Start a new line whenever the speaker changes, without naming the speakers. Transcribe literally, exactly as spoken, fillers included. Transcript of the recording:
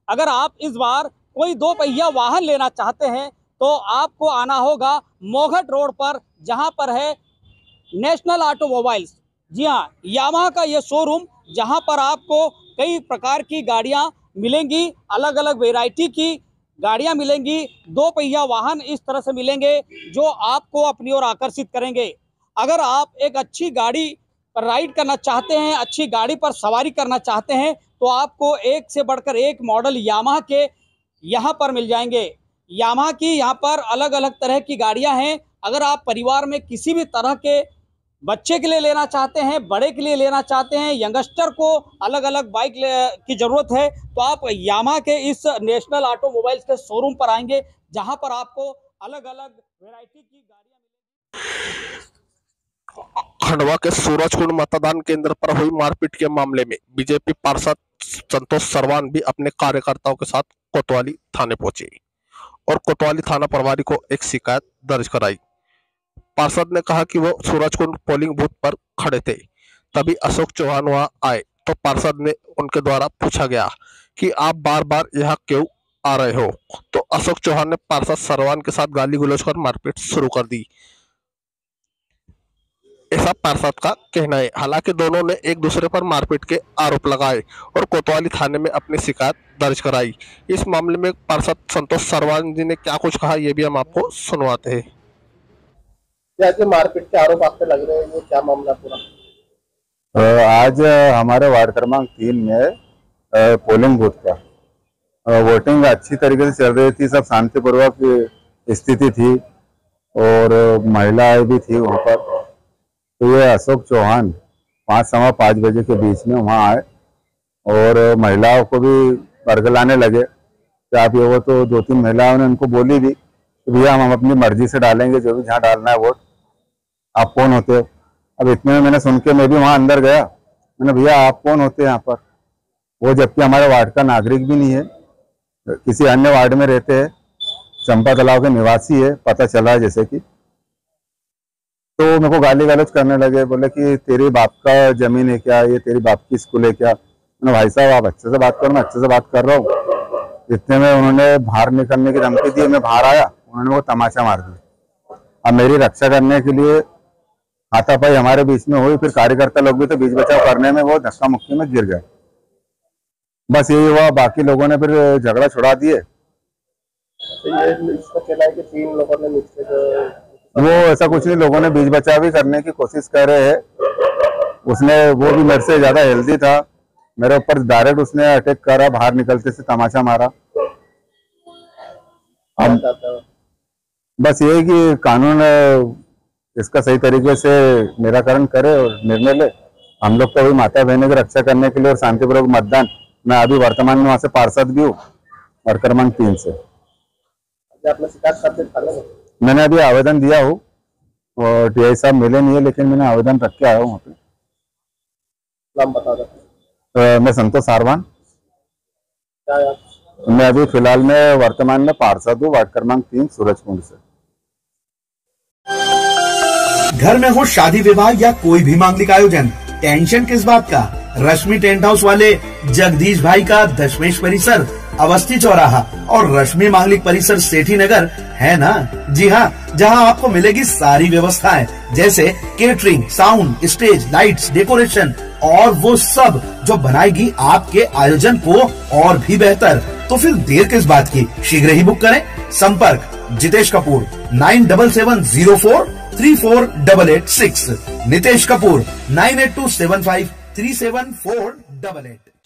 अगर आप इस बार कोई दो पहिया वाहन लेना चाहते हैं तो आपको आना होगा मोघट रोड पर, जहां पर है नेशनल ऑटोमोबाइल्स। जी हाँ, यामाहा का ये शोरूम, जहां पर आपको कई प्रकार की गाड़ियां मिलेंगी, अलग अलग वैरायटी की गाड़ियां मिलेंगी। दो पहिया वाहन इस तरह से मिलेंगे जो आपको अपनी ओर आकर्षित करेंगे। अगर आप एक अच्छी गाड़ी पर राइड करना चाहते हैं, अच्छी गाड़ी पर सवारी करना चाहते हैं, तो आपको एक से बढ़कर एक मॉडल यामाहा के यहाँ पर मिल जाएंगे। यामाहा की यहाँ पर अलग अलग तरह की गाड़ियाँ हैं। अगर आप परिवार में किसी भी तरह के बच्चे के लिए लेना चाहते हैं, बड़े के लिए लेना चाहते हैं, यंगस्टर को अलग अलग बाइक की ज़रूरत है, तो आप यामाहा के इस नेशनल ऑटोमोबाइल्स के शोरूम पर आएंगे, जहां पर आपको अलग अलग वैरायटी की गाड़ियां मिलेंगी।
खंडवा के सूरजकुंड मतदान केंद्र पर हुई मारपीट के मामले में बीजेपी पार्षद संतोष सरवान भी अपने कार्यकर्ताओं के साथ कोतवाली थाने पहुंचे और कोतवाली थाना प्रभारी को एक शिकायत दर्ज कराई। पार्षद ने कहा कि वो सूरजकुंड पोलिंग बूथ पर खड़े थे, तभी अशोक चौहान वहां आए तो पार्षद ने उनके द्वारा पूछा गया कि आप बार बार यहाँ क्यों आ रहे हो, तो अशोक चौहान ने पार्षद सरवान के साथ गाली गलौज कर मारपीट शुरू कर दी, ऐसा पार्षद का कहना है। हालांकि दोनों ने एक दूसरे पर मारपीट के आरोप लगाए और कोतवाली थाने में अपनी शिकायत दर्ज कराई। इस मामले में पार्षद संतोष सरवान जी ने क्या कुछ कहा, ये भी हम आपको सुनवाते हैं।
जैसे मारपीट के आरोप आप पे लग रहे हैं, ये क्या मामला पूरा?
आज हमारे वार्ड क्रमांक तीन में पोलिंग बूथ पर वोटिंग अच्छी तरीके से चल रही थी, सब शांतिपूर्वक स्थिति थी और महिलाएं भी थी वहाँ पर। तो ये अशोक चौहान पाँच सवा पाँच बजे के बीच में वहाँ आए और महिलाओं को भी बरगलाने लगे कि आप ये वो, तो दो तीन महिलाओं ने उनको बोली भी कि भैया हम अपनी मर्जी से डालेंगे, जो भी जहाँ डालना है वोट, आप कौन होते हो। अब इतने में मैंने सुन के मैं भी वहाँ अंदर गया, मैंने भैया आप कौन होते हैं यहाँ पर, वो जबकि हमारे वार्ड का नागरिक भी नहीं है, किसी अन्य वार्ड में रहते हैं, चंपा तालाब के निवासी है, पता चला है जैसे कि। तो मेरे को गाली गलौज करने लगे, बोले कि तेरी बाप का जमीन है क्या, ये तेरी बाप की स्कूल है क्या। मैंने भाई साहब आप अच्छे से बात करो, मैं अच्छे से बात कर रहा हूँ। इतने में उन्होंने बाहर निकलने की धमकी दी, मैं बाहर आया, उन्होंने वो तमाचा मार दिया। अब मेरी रक्षा करने के लिए हाथापाई हमारे बीच में हुई, फिर कार्यकर्ता लोग भी तो बीच बचाव करने में वो धक्का मुक्की में गिर गए। बस यही हुआ, बाकी लोगों ने फिर झगड़ा छुड़ा दिए।
तो ये इसका कहना है कि तीन लोगों ने मिलकर,
वो ऐसा कुछ नहीं, लोगों ने बीच बचाव भी करने की कोशिश कर रहे हैं। उसने, वो भी मेरे से ज्यादा हेल्दी था, मेरे ऊपर डायरेक्ट उसने अटैक करा, बाहर निकलते से तमाचा मारा। अब बस यही कि कानून इसका सही तरीके से निराकरण करे और निर्णय ले। हम लोग तो अभी माता बहनों की रक्षा करने के लिए और शांतिपूर्वक मतदान, मैं अभी वर्तमान में वहां से पार्षद भी हूँ वार्ड क्रमांक तीन से।
आपने शिकायत करते थाने?
मैंने अभी आवेदन दिया हूँ और टीआई साहब मिले नहीं है, लेकिन मैंने आवेदन रख के आया हूँ वहाँ पे।
नाम बता दो।
मैं संतोष सरवान,
क्या
मैं अभी फिलहाल में वर्तमान में पार्षद हूँ वार्ड क्रमांक तीन सूरजकुंड से।
घर में हो शादी विवाह या कोई भी मांगलिक आयोजन, टेंशन किस बात का। रश्मि टेंट हाउस वाले जगदीश भाई का दशमेश परिसर, अवस्थी चौराहा और रश्मि मांगलिक परिसर सेठी नगर है ना। जी हाँ, जहाँ आपको मिलेगी सारी व्यवस्थाएं, जैसे catering, sound, stage, lights, decoration और वो सब जो बनाएगी आपके आयोजन को और भी बेहतर। तो फिर देर किस बात की, शीघ्र ही बुक करें। संपर्क Jitesh Kapoor nine double seven zero four three four double eight six, Nitesh Kapoor nine eight two seven five three seven four double eight.